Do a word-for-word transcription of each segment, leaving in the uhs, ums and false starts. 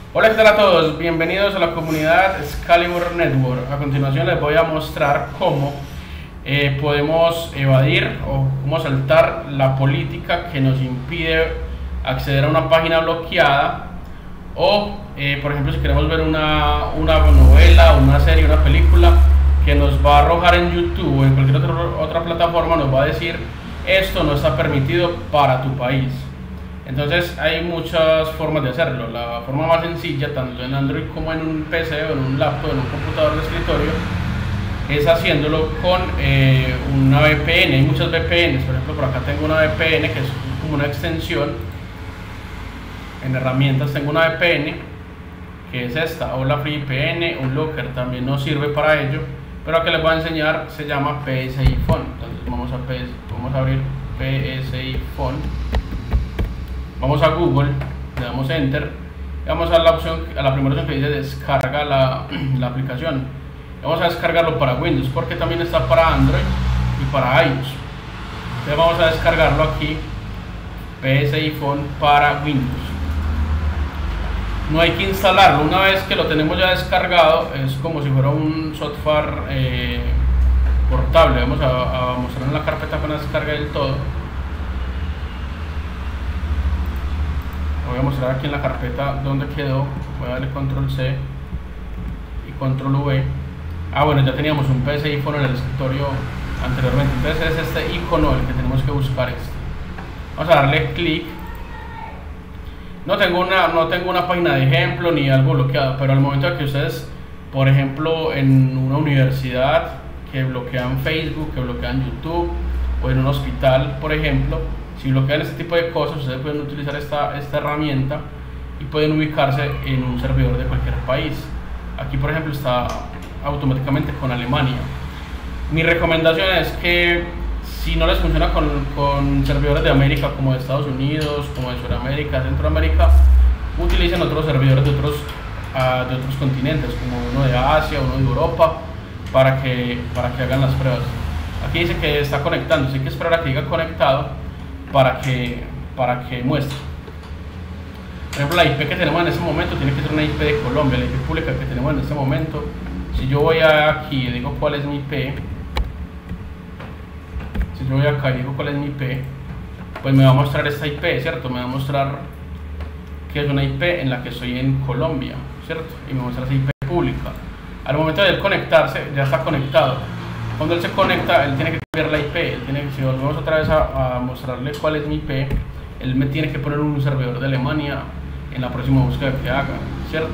Hola, ¿qué tal a todos? Bienvenidos a la comunidad Excalibur Network. A continuación les voy a mostrar cómo eh, podemos evadir o cómo saltar la política que nos impide acceder a una página bloqueada o, eh, por ejemplo, si queremos ver una, una novela, una serie, una película que nos va a arrojar en YouTube o en cualquier otra, otra plataforma, nos va a decir esto no está permitido para tu país. Entonces hay muchas formas de hacerlo. La forma más sencilla, tanto en Android como en un P C o en un laptop, en un computador de escritorio, es haciéndolo con eh, una V P N. Hay muchas V P Ns, por ejemplo por acá tengo una V P N que es como una extensión. En herramientas tengo una V P N que es esta, Hola Free V P N. Un Locker también nos sirve para ello, pero lo que les voy a enseñar se llama P S I Phone. Entonces vamos a, vamos a abrir P S I Phone. Vamos a Google, le damos Enter y vamos a la opción, a la primera opción que dice descarga la, la aplicación. Vamos a descargarlo para Windows porque también está para Android y para iOS. Entonces vamos a descargarlo aquí, P S I Phone para Windows. No hay que instalarlo, una vez que lo tenemos ya descargado es como si fuera un software eh, portable. Vamos a, a mostrar en la carpeta apenas descarga del todo. Voy a mostrar aquí en la carpeta donde quedó. Voy a darle control C y control V. Ah, bueno, ya teníamos un P S I Phone en el escritorio anteriormente. Entonces es este icono el que tenemos que buscar. Este. Vamos a darle clic. No tengo una, no tengo una página de ejemplo ni algo bloqueado, pero al momento de que ustedes, por ejemplo, en una universidad que bloquean Facebook, que bloquean YouTube, o en un hospital, por ejemplo, si bloquean este tipo de cosas, ustedes pueden utilizar esta, esta herramienta y pueden ubicarse en un servidor de cualquier país. Aquí, por ejemplo, está automáticamente con Alemania. Mi recomendación es que si no les funciona con, con servidores de América, como de Estados Unidos, como de Sudamérica, Centroamérica, utilicen otros servidores de otros, uh, de otros continentes, como uno de Asia, uno de Europa, para que, para que hagan las pruebas. Aquí dice que está conectando, así que esperar a que diga conectado para que, para que muestre. Por ejemplo, la I P que tenemos en este momento tiene que ser una I P de Colombia, la I P pública que tenemos en este momento. Si yo voy aquí y digo cuál es mi I P, si yo voy acá y digo cuál es mi I P, pues me va a mostrar esta I P, ¿cierto? Me va a mostrar que es una I P en la que estoy en Colombia, ¿cierto? Y me muestra esa I P pública. Al momento de él conectarse, ya está conectado. Cuando él se conecta, él tiene que cambiar la I P. Él tiene que, si volvemos otra vez a, a mostrarle cuál es mi I P, él me tiene que poner un servidor de Alemania en la próxima búsqueda que haga, ¿cierto?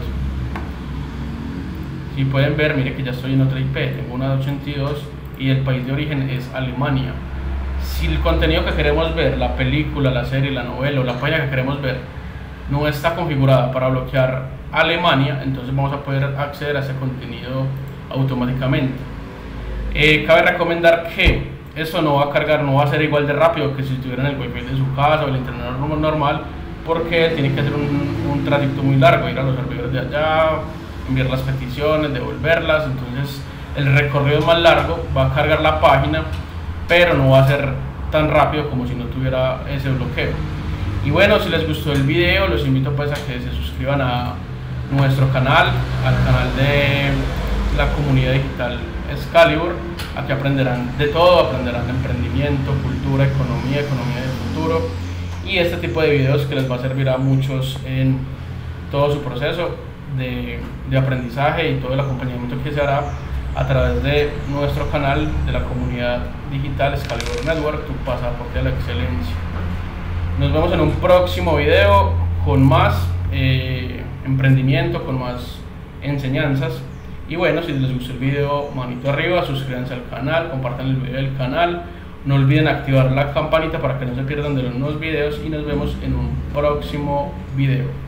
Si pueden ver, mire que ya estoy en otra I P, tengo una de ochenta y dos y el país de origen es Alemania. Si el contenido que queremos ver, la película, la serie, la novela o la página que queremos ver no está configurada para bloquear Alemania, entonces vamos a poder acceder a ese contenido automáticamente. Eh, cabe recomendar que eso no va a cargar, no va a ser igual de rápido que si estuvieran en el wifi de su casa o el internet normal, porque tiene que hacer un, un trayecto muy largo, ir a los servidores de allá, enviar las peticiones, devolverlas. Entonces el recorrido es más largo, va a cargar la página, pero no va a ser tan rápido como si no tuviera ese bloqueo. Y bueno, si les gustó el video, los invito pues a que se suscriban a nuestro canal, al canal de la comunidad digital Excalibur. Aquí aprenderán de todo, aprenderán de emprendimiento, cultura, economía, economía del futuro y este tipo de videos que les va a servir a muchos en todo su proceso de, de aprendizaje y todo el acompañamiento que se hará a través de nuestro canal de la comunidad digital Excalibur Network, tu pasaporte a la excelencia. Nos vemos en un próximo video con más eh, emprendimiento, con más enseñanzas. Y bueno, si les gustó el video, manito arriba, suscríbanse al canal, compartan el video del canal, no olviden activar la campanita para que no se pierdan de los nuevos videos y nos vemos en un próximo video.